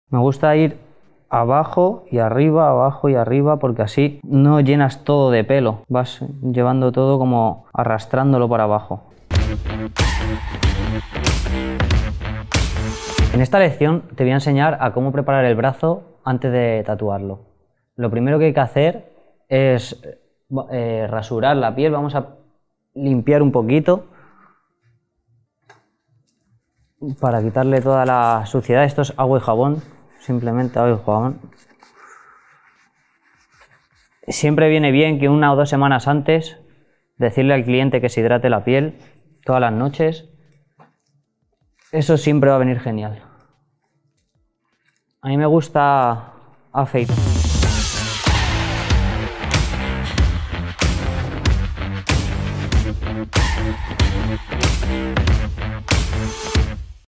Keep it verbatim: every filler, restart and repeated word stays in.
Me gusta ir abajo y arriba, abajo y arriba, porque así no llenas todo de pelo, vas llevando todo como arrastrándolo para abajo. En esta lección te voy a enseñar a cómo preparar el brazo antes de tatuarlo. Lo primero que hay que hacer es eh, rasurar la piel. Vamos a limpiar un poquito para quitarle toda la suciedad. Esto es agua y jabón, simplemente agua y jabón. Siempre viene bien que una o dos semanas antes decirle al cliente que se hidrate la piel todas las noches. Eso siempre va a venir genial. A mí me gusta afeitar.